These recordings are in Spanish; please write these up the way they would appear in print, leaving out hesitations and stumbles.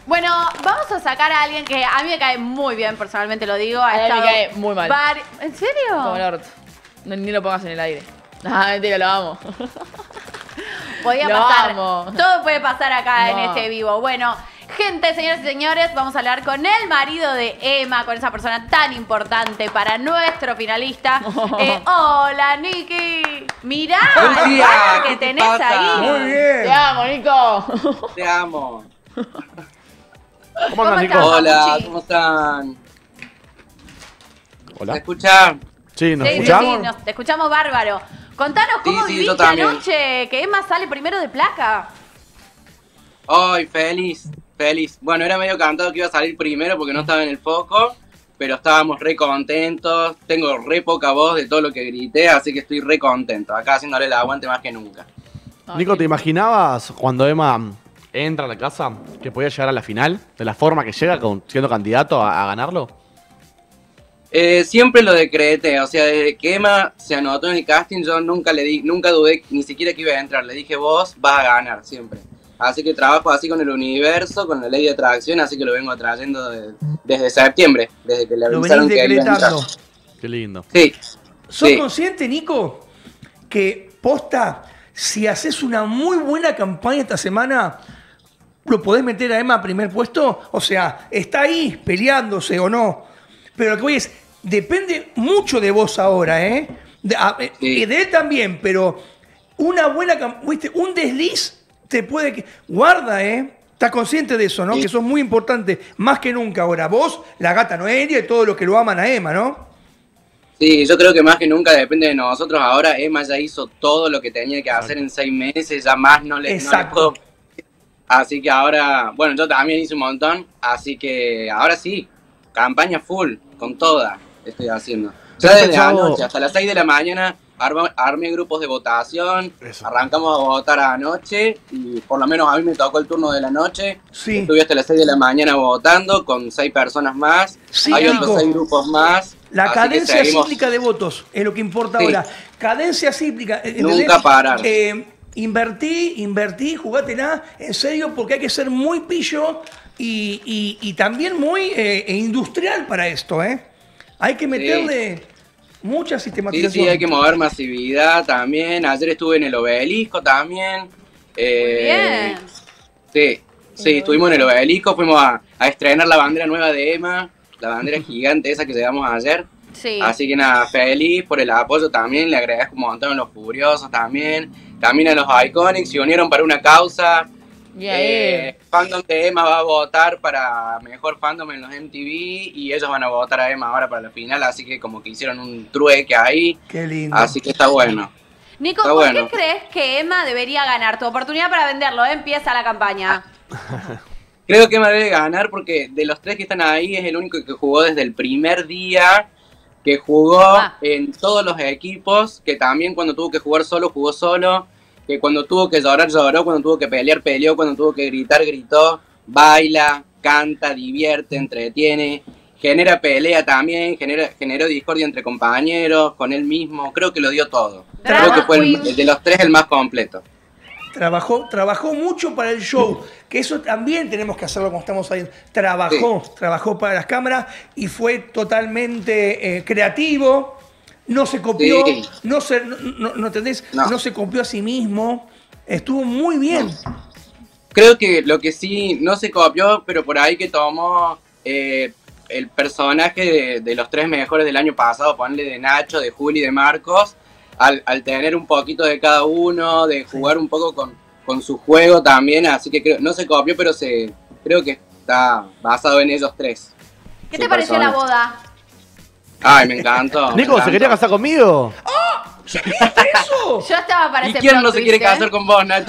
Bueno, vamos a sacar a alguien que a mí me cae muy bien, personalmente lo digo. A mí me cae muy mal. ¿En serio? Como el orto. No, ni lo pongas en el aire. Ah, mentira, lo amo. Podía Lo pasar. amo. Todo puede pasar acá en No. este vivo. Bueno, gente, señoras y señores, vamos a hablar con el marido de Emma, con esa persona tan importante para nuestro finalista. Hola, Niki. Mirá, Buen día, el que ¿qué te tenés pasa? ahí. Muy bien. Te amo, Nico. Te amo. ¿Cómo andas, estás, Nico? Hola, Papuchi? ¿cómo están? ¿Me Hola. escuchan? Sí, ¿nos Sí, sí, escuchamos? sí, te escuchamos bárbaro. Contanos cómo Sí, yo viviste también. anoche, que Emma sale primero de placa. Ay, feliz, feliz. Bueno, era medio cantado que iba a salir primero porque no estaba en el foco, pero estábamos re contentos. Tengo re poca voz de todo lo que grité, así que estoy re contento. Acá haciéndole el aguante más que nunca. Nico, ¿te imaginabas cuando Emma entra a la casa que podía llegar a la final? ¿De la forma que llega siendo candidato a ganarlo? Siempre lo decreté, o sea, desde que Emma se anotó en el casting, yo nunca dudé ni siquiera que iba a entrar. Le dije, vos vas a ganar siempre. Así que trabajo así con el universo, con la ley de atracción, así que lo vengo atrayendo desde septiembre, desde que le Lo avisaron venís que iba a entrar. decretando. Qué lindo. Sí, ¿Sos sí. consciente, Nico, que posta, si haces una muy buena campaña esta semana, lo podés meter a Emma a primer puesto? O sea, está ahí peleándose o no. Pero lo que voy es, depende mucho de vos ahora, ¿eh? Sí. Y de él también, pero una buena ¿viste? Un desliz te puede... Guarda, ¿eh? Estás consciente de eso, ¿no? Sí. Que eso es muy importante, más que nunca ahora. Vos, la gata Noelia y todos los que lo aman a Emma, ¿no? Sí, yo creo que más que nunca depende de nosotros. Ahora Emma ya hizo todo lo que tenía que hacer en 6 meses, ya más no le Exacto. puedo. Así que ahora, bueno, yo también hice un montón, así que ahora sí, campaña full, con toda estoy haciendo. Ya ¿Has desde pensado- anoche hasta las 6 de la mañana armé grupos de votación, Eso. arrancamos a votar anoche y por lo menos a mí me tocó el turno de la noche. Sí. Estuve hasta las 6 de la mañana votando con 6 personas más, Sí, hay Nico. otros 6 grupos más. La así que cadencia seguimos. cíclica de votos es lo que importa Sí. ahora. Cadencia cíclica. ¿entendés? Nunca parar. Invertí, jugátela, en serio, porque hay que ser muy pillo y también muy industrial para esto, ¿eh? Hay que meterle mucha Sí, sistematización. sí, hay que mover masividad también. Ayer estuve en el Obelisco también. Bien. Sí, sí, estuvimos en el Obelisco, fuimos a estrenar la bandera nueva de Emma, la bandera gigante esa que llevamos ayer. Sí. Así que nada, feliz por el apoyo también, le agradezco un montón a los Furiosos también a los Iconics, se unieron para una causa. Y ahí. Fandom de Emma va a votar para mejor fandom en los MTV y ellos van a votar a Emma ahora para la final, así que como que hicieron un trueque ahí, Qué lindo. así que está bueno. Nico, Está ¿por bueno. qué crees que Emma debería ganar? Tu oportunidad para venderlo, empieza la campaña. Creo que Emma debe ganar porque de los 3 que están ahí es el único que jugó desde el primer día, que jugó en todos los equipos, que también cuando tuvo que jugar solo, jugó solo, que cuando tuvo que llorar, lloró, cuando tuvo que pelear, peleó, cuando tuvo que gritar, gritó, baila, canta, divierte, entretiene, genera pelea también, generó discordia entre compañeros, con él mismo, creo que lo dio todo. Drama Creo que fue queen. de los 3 el más completo. Trabajó mucho para el show, que eso también tenemos que hacerlo como estamos ahí. Trabajó para las cámaras y fue totalmente creativo, no se copió, Sí. no ¿entendés? No. No se copió a sí mismo, estuvo muy bien. Creo que lo que sí no se copió, pero por ahí que tomó el personaje de los 3 mejores del año pasado, ponle de Nacho, de Juli, de Marcos, al tener un poquito de cada uno, de jugar un poco con su juego también, así que no se copió, pero creo que está basado en ellos 3. ¿Qué te pareció la boda? Ay, me encantó. me Nico, ¿se encantó. quería casar conmigo? ¡Eso! Yo estaba para ¿Y ese quién no plot se quiere twist, casar con vos, Nacho?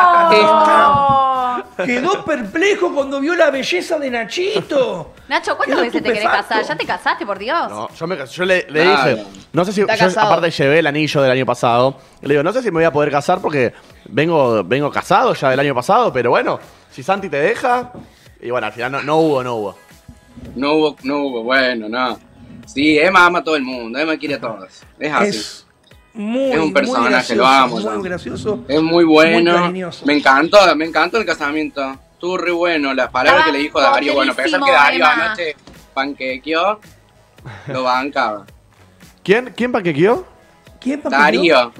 ¡Oh! Quedó perplejo cuando vio la belleza de Nachito. Nacho, ¿cuántas Quedó veces te querés estupefacto. casar? ¿Ya te casaste, por Dios? No, yo le Claro. dije, no sé si, Está yo casado. aparte llevé el anillo del año pasado, y le digo, no sé si me voy a poder casar porque vengo casado ya del año pasado, pero bueno, si Santi te deja, y bueno, al final no hubo. No hubo, bueno, no. Sí, Emma ama a todo el mundo, Emma quiere a todos. Es así. Es muy, Es un personaje, muy gracioso, lo amo, muy yo. gracioso. Es muy bueno. Muy cariñoso. Me encantó el casamiento. estuvo re bueno. Las palabras que le dijo Darío, bueno, pensar que Darío anoche panquequeó, lo bancaba. ¿Quién panquequeó? ¿Quién panquequeó? Darío.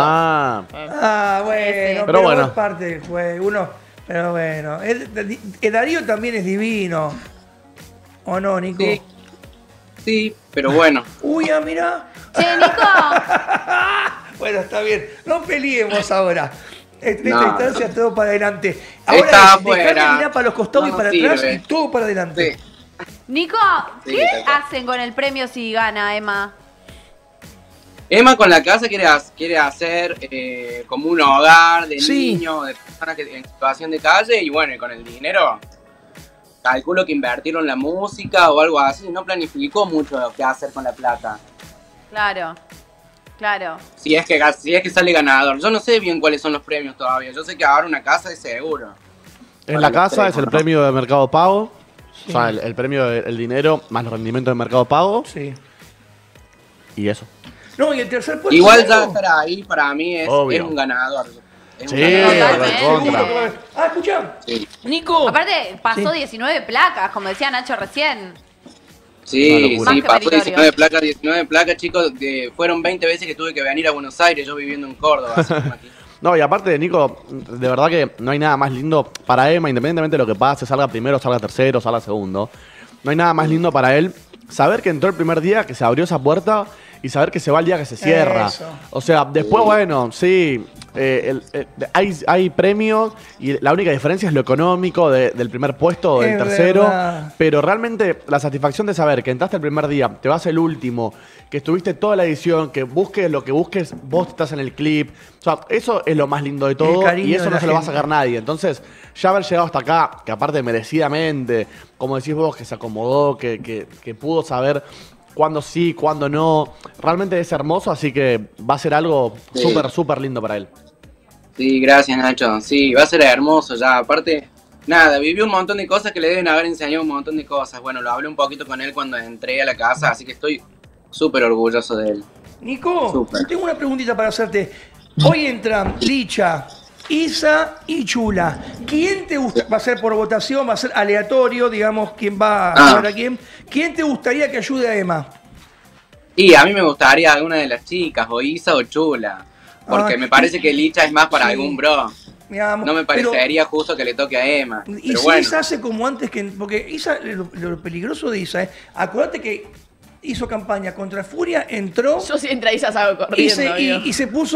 Ah, Bueno, Sí. Pero bueno. es parte del juego. Pero bueno, el Darío también es divino. ¿O no, Nico? Sí, pero bueno. Uy, mira. Che, Nico. Bueno, está bien. No peleemos ahora. En esta No. instancia todo para adelante. Ahora Está es dejar de afuera. mirar para los costados No y para sirve. atrás y todo para adelante. Sí. Nico, Sí, ¿qué tal cual. hacen con el premio si gana, Emma? Emma con la casa quiere hacer como un hogar de Sí. niños, de personas en situación de calle, y bueno, y con el dinero calculo que invirtieron la música o algo así, no planificó mucho qué hacer con la plata. Claro, claro. Si es que sale ganador. Yo no sé bien cuáles son los premios todavía. Yo sé que ahora una casa es seguro. En Para la los casa tres, es el ¿no? premio de Mercado Pago. Sí. O sea, el premio del dinero más los rendimientos de Mercado Pago. Sí. Y eso. No, y el tercer puesto. Igual ¿es ya algo? estar ahí para mí es Obvio. un ganador. Es un Sí, ganador. Totalmente. Seguro recontra. que va a haber. Escuchá. Sí. Nico. Aparte, pasó Sí. 19 placas, como decía Nacho recién. Sí, Una locura. sí, Más que pasó meritorio. 19 placas, chicos. Fueron 20 veces que tuve que venir a Buenos Aires, yo viviendo en Córdoba. así como aquí. No, y aparte de Nico, de verdad que no hay nada más lindo para Emma, independientemente de lo que pase, salga primero, salga tercero, salga segundo. No hay nada más lindo para él saber que entró el primer día, que se abrió esa puerta y saber que se va el día que se cierra. Eso. O sea, después, bueno, sí, hay premios y la única diferencia es lo económico del primer puesto o del Es tercero. verdad. Pero realmente la satisfacción de saber que entraste el primer día, te vas el último, que estuviste toda la edición, que busques lo que busques, vos estás en el clip. O sea, eso es lo más lindo de todo cariño y eso de no la se lo va a gente. sacar nadie. Entonces, ya haber llegado hasta acá, que aparte merecidamente, como decís vos, que se acomodó, que pudo saber cuándo sí, cuándo no, realmente es hermoso, así que va a ser algo Sí. súper, súper lindo para él. Sí, gracias Nacho. Sí, va a ser hermoso ya. Aparte, nada, vivió un montón de cosas que le deben haber enseñado un montón de cosas. Bueno, lo hablé un poquito con él cuando entré a la casa, así que estoy súper orgulloso de él. Nico, Súper. tengo una preguntita para hacerte. Hoy entran Licha, Isa y Chula. ¿Quién te gusta? Va a ser por votación, va a ser aleatorio, digamos, quién va a ayudar a quién. ¿Quién te gustaría que ayude a Emma? Y a mí me gustaría alguna de las chicas, o Isa o Chula. Porque Ah, me parece que Licha es más para sí. algún bro. Mirá, No me pero- parecería justo que le toque a Emma. Y Pero si bueno, Isa hace como antes que. Porque Isa, lo peligroso de Isa, acuérdate que hizo campaña contra Furia, entró Yo si entra Isa salgo y se, corriendo, amigo.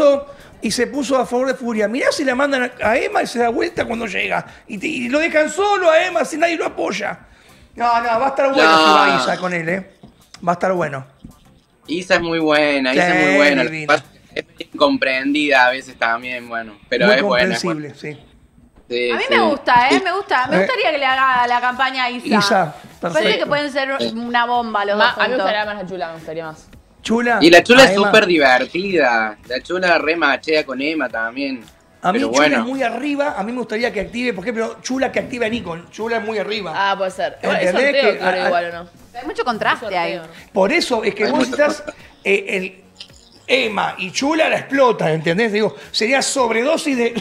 y se puso a favor de Furia. Mirá si la mandan a Emma y se da vuelta cuando llega. Y lo dejan solo a Emma si nadie lo apoya. No, va a estar bueno No. si va Isa con él, Va a estar bueno. Isa es muy buena, Isa Sí, es muy buena. Lo que divina. pasa es que es incomprendida a veces también, bueno. Pero Muy es buena. Es buena. comprensible, sí. Sí, A mí sí. me gusta, Sí. me gusta. Me gustaría que le haga la campaña a Isa. Isa, Parece perfecto. que pueden ser una bomba los dos A mí me juntos. gustaría más la Chula, me gustaría más. Chula. Y la Chula a es Emma. súper divertida. La Chula remachea con Emma también. A mí Pero Chula bueno. es muy arriba. A mí me gustaría que active, por ejemplo, Chula que active a Nico. Chula es muy arriba. Ah, puede ser. Igual, ¿es ¿Entendés sorteo, que claro, igual o no? Hay mucho contraste ahí. Sorteo, ¿no? Por eso es que Hay vos mucho necesitas el Emma y Chula la explotan, ¿entendés? Digo, sería sobredosis de.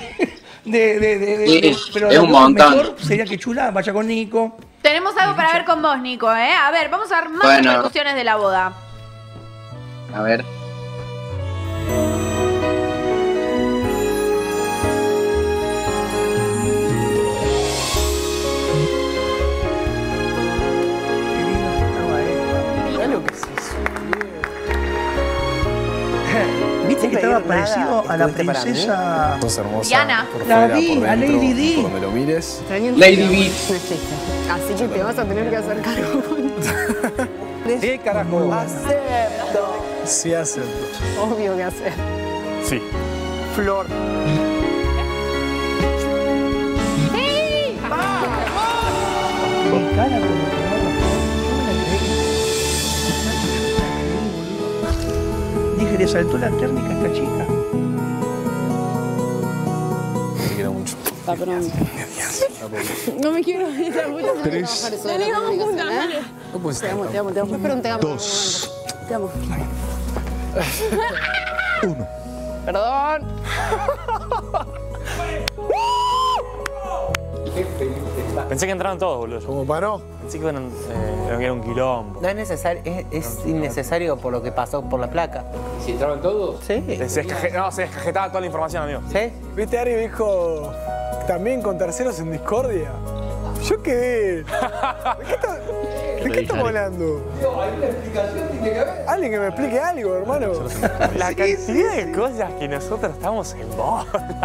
Sí, pero es lo un montón. mejor sería que Chula vaya con Nico. Tenemos algo para ver con vos, Nico, ¿eh? A ver, vamos a ver más Bueno. repercusiones de la boda. A ver. Qué lindo que estaba Emma. Mirá lo que se ¿Viste que estaba pedir nada, parecido a la ¿estuviste para mí? princesa? Sos hermosa. Diana. Por La fuera, vi, por a dentro, Lady Di. por donde lo mires. Lady B. Así que te vas a tener que hacer cargo. ¿Qué carajo? Acepto. Sí, acepto. Obvio que hacer. Sí. Flor. Mi cara con lo que no lo puedo. Dije, le saltó la térmica a esta chica. Te quiero mucho. Está pronto. No me quiero ir a mucho. Tres. No puedes estar. Te amo. Espera un te amo. Dos. Te amo. Uno. Perdón. Pensé que entraron todos, boludo. ¿Cómo paró? Pensé que era un quilombo. No es necesario, es innecesario por lo que pasó por la placa. ¿Si entraban todos? Sí. Se descajetaba toda la información, amigo. ¿Sí? ¿Viste? Ari me dijo también con terceros en discordia. Yo quedé. ¿De qué estamos hablando? ¿Alguna explicación tiene que haber? Alguien que me explique algo, hermano. La cantidad de cosas que nosotros estamos en bolas.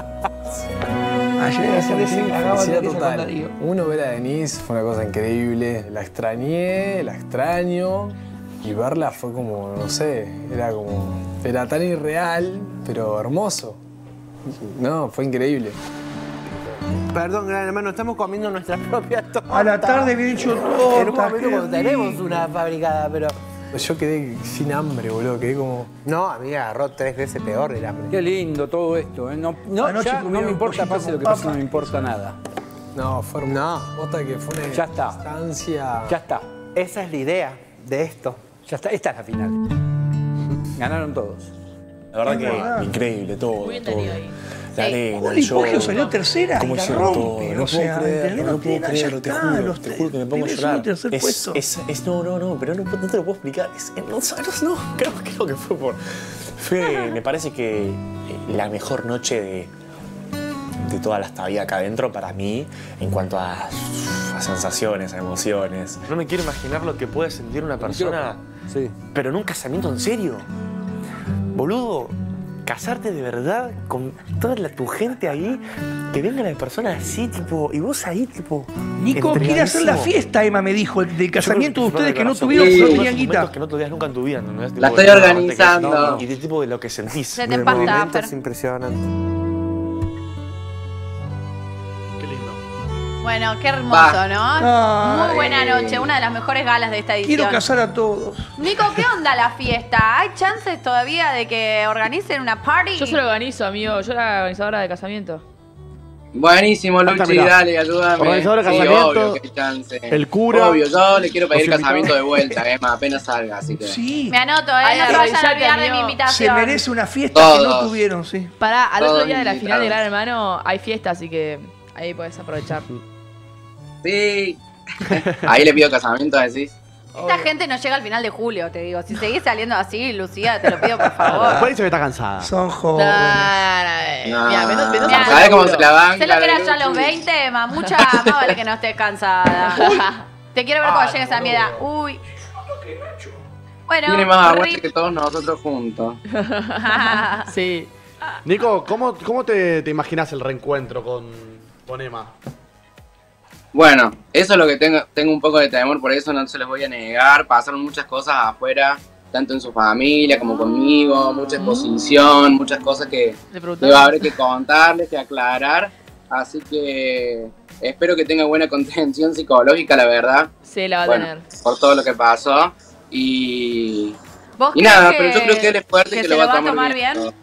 Ayer se desengagaba de total. Uno ver a Denise fue una cosa increíble. La extrañé, la extraño. Y verla fue como, no sé, era tan irreal, pero hermoso. No, fue increíble. Perdón, gran hermano, estamos comiendo nuestras propias tortas. A la tarde había hecho torta. En un momento cuando tenemos una fabricada, pero... Yo quedé sin hambre, boludo. Quedé como... No, a mí me agarró 3 veces peor el hambre. Qué lindo todo esto, ¿eh? No me importa, pase lo que pase, no me importa nada. No, fue Posta que fue una Ya está. instancia... Ya está. Esa es la idea de esto. Ya está. Esta es la final. Ganaron todos. La verdad que increíble todo. Muy entretenido ahí. La arena, Juli el show. Poggio salió tercera ¿Cómo y la hicieron todo? rompe. No O sea, puedo creerlo, ¿entendés? no puedo Ya creerlo, te está, juro que me pongo a tenés llorar. un tercer puesto. No, pero no te lo puedo explicar. No, creo que me parece que la mejor noche de toda la estadía acá adentro para mí en cuanto a sensaciones, a emociones. No me quiero imaginar lo que puede sentir una persona, Sí. pero en un casamiento en serio. Boludo, casarte de verdad con toda tu gente ahí, que vengan las personas así, tipo, y vos ahí, tipo. Nico quiere hacer la fiesta, Emma me dijo, el del casamiento de ustedes que no tuvieron, Sí. no tenían guita. Que no tuvieras nunca en tu vida, ¿no? La estoy organizando. Y de tipo de lo que sentís. Se te empasta, Momentos pero... impresionantes. Qué lindo. Bueno, qué hermoso, ¿no? Ay. Muy buena noche, una de las mejores galas de esta edición. Quiero casar a todos. Nico, ¿qué onda la fiesta? ¿Hay chances todavía de que organicen una party? Yo se lo organizo, amigo. Yo era la organizadora de casamiento. Buenísimo, Luchi, mirá. dale, ayúdame. Organizador de Sí, casamiento, obvio que hay chance. el cura, Obvio, yo le quiero pedir los casamiento invitados. de vuelta, Emma, apenas salga, así que... Sí, Me anoto, Ay, no se vayan a revisate, olvidar de mi amigo. se invitación. merece una fiesta que no Todos. tuvieron, sí. Pará, al otro Todos día de la final de invitados. Gran Hermano hay fiesta, así que ahí podés aprovechar. Sí. Ahí le pido casamiento, decís. Esta gente no llega al final de julio, te digo. Si seguís saliendo así, Lucía, te lo pido por favor. Después dice que está cansada. Son jóvenes. No. Mira, Mendoza Mirá. ¿Sabés cómo se la banca? Sé lo que era de ya a los Luchi? 20, Emma. Mucha más vale que no estés cansada. Te quiero ver cuando llegues a mi edad. Uy. Bueno, Tiene más aguante rip. que todos nosotros juntos. Sí. Nico, ¿cómo te imaginas el reencuentro con Emma? Bueno, eso es lo que tengo un poco de temor, por eso no se los voy a negar. Pasaron muchas cosas afuera, tanto en su familia como conmigo, mucha exposición, muchas cosas que Le preguntaron. va a haber que contarles, que aclarar. Así que espero que tenga buena contención psicológica, la verdad. Sí, la va a Bueno, tener. por todo lo que pasó. Y ¿Vos Y crees nada, pero yo creo que él es fuerte y que se lo va a tomar bien? todo.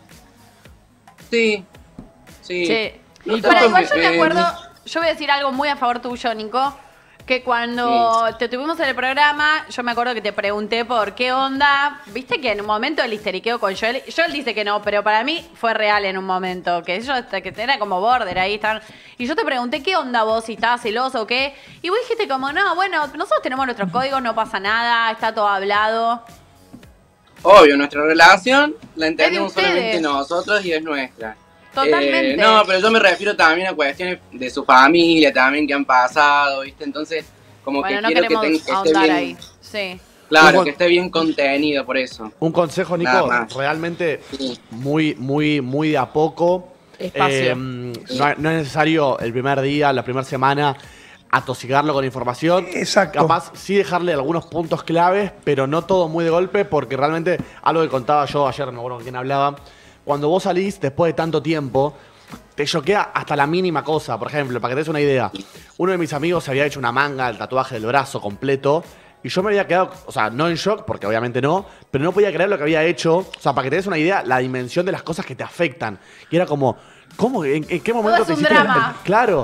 Sí, sí. Sí. No Para, tanto igual yo me que- acuerdo, yo voy a decir algo muy a favor tuyo, Nico, que cuando te tuvimos en el programa, yo me acuerdo que te pregunté por qué onda, viste que en un momento el histeriqueo con Joel dice que no, pero para mí fue real en un momento, que ellos que era como border ahí, estaban, y yo te pregunté qué onda vos, si estabas celoso o qué, y vos dijiste como, no, bueno, nosotros tenemos nuestros códigos, no pasa nada, está todo hablado. Obvio, nuestra relación la entendemos ustedes. solamente nosotros y es nuestra. Totalmente. No, pero yo me refiero también a cuestiones de su familia también que han pasado, ¿viste? Entonces, como Bueno, que no quiero queremos que esté ahondar bien. ahí. Sí. Claro, Un- que esté bien contenido, por eso. Un consejo, Nada Nico, más. realmente Sí. muy de a poco. Espacio. No es necesario el primer día, la primera semana, atosigarlo con información. Exacto. Capaz sí dejarle algunos puntos claves, pero no todo muy de golpe, porque realmente algo que contaba yo ayer, no me acuerdo con quién hablaba, cuando vos salís después de tanto tiempo, te choquea hasta la mínima cosa. Por ejemplo, para que te des una idea, uno de mis amigos se había hecho una manga, el tatuaje del brazo completo, y yo me había quedado, o sea, no en shock, porque obviamente no, pero no podía creer lo que había hecho. O sea, para que te des una idea, la dimensión de las cosas que te afectan. Y era como, ¿cómo? ¿En qué momento es te un hiciste? drama. Claro.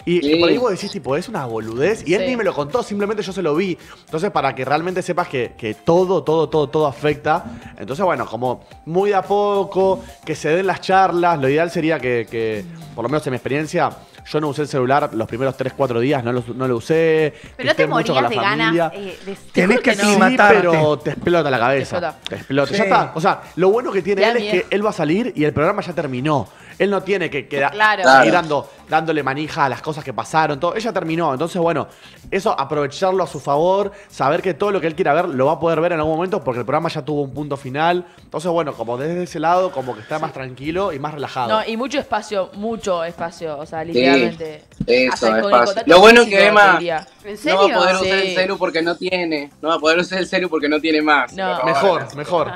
Y por ahí vos decís, tipo, es una boludez. Y él ni me lo contó, simplemente yo se lo vi. Entonces, para que realmente sepas que todo afecta. Entonces, bueno, como muy de a poco, que se den las charlas. Lo ideal sería que por lo menos en mi experiencia, yo no usé el celular los primeros 3-4 días, no lo usé. Pero no te morías de ganas tenés que aclimatarte. Pero te explota la cabeza. Te explota. Sí. Ya está. O sea, lo bueno que tiene él es que él va a salir y el programa ya terminó. Él no tiene que quedar ir dándole manija a las cosas que pasaron, todo. Ella terminó. Entonces, bueno, eso aprovecharlo a su favor, saber que todo lo que él quiera ver lo va a poder ver en algún momento porque el programa ya tuvo un punto final. Entonces, bueno, como desde ese lado, como que está más tranquilo y más relajado. No, y mucho espacio, o sea, literalmente. Eso, espacio. Lo bueno que Emma no va a poder usar el celu porque no tiene. No va a poder usar el celu porque no tiene más. No. Mejor.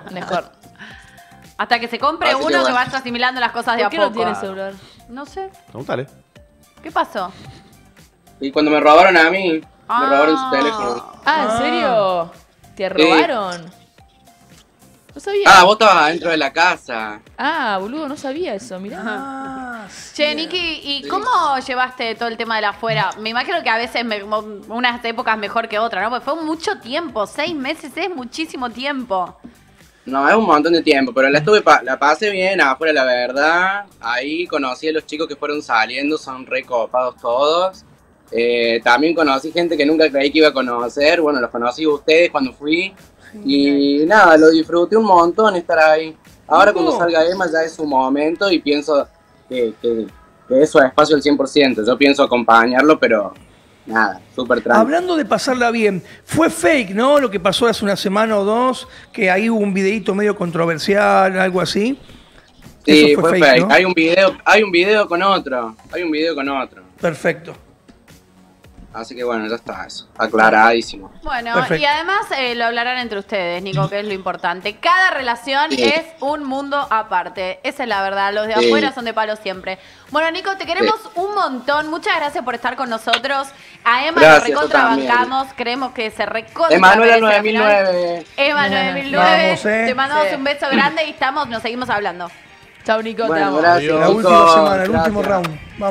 Hasta que se compre uno que vaya asimilando las cosas de a poco. ¿Por qué no tiene celular? No sé. Pregúntale. ¿Qué pasó? Y cuando me robaron a mí, me robaron su teléfono. ¿En serio? ¿Te robaron? No sabía. Vos estabas adentro de la casa. Boludo, no sabía eso, mirá. Che, Niki, ¿y cómo llevaste todo el tema de la afuera? Me imagino que a veces unas épocas mejor que otras, ¿no? Porque fue mucho tiempo, 6 meses es muchísimo tiempo. No, es un montón de tiempo, pero la pasé bien afuera, la verdad. Ahí conocí a los chicos que fueron saliendo, son re copados todos. También conocí gente que nunca creí que iba a conocer. Bueno, los conocí a ustedes cuando fui. Y nada, lo disfruté un montón estar ahí. Ahora cuando salga Emma ya es su momento y pienso que es su espacio al 100%. Yo pienso acompañarlo, pero nada, súper tranquilo. Hablando de pasarla bien, fue fake, ¿no? Lo que pasó hace una semana o dos, que ahí hubo un videíto medio controversial, algo así. Sí, eso fue fake. ¿No? Hay un video con otro. Perfecto. Así que bueno, ya está eso, aclaradísimo. Bueno, perfecto. Y además lo hablarán entre ustedes, Nico, que es lo importante. Cada relación es un mundo aparte. Esa es la verdad, los de afuera son de palo siempre. Bueno, Nico, te queremos un montón. Muchas gracias por estar con nosotros. A Emma lo recontrabancamos, creemos que se recontra. Emanuela 9009. Emma 9009. Te mandamos un beso grande y nos seguimos hablando. Chau, Nico, bueno, te amo. Gracias, la última semana, el último round. Vamos.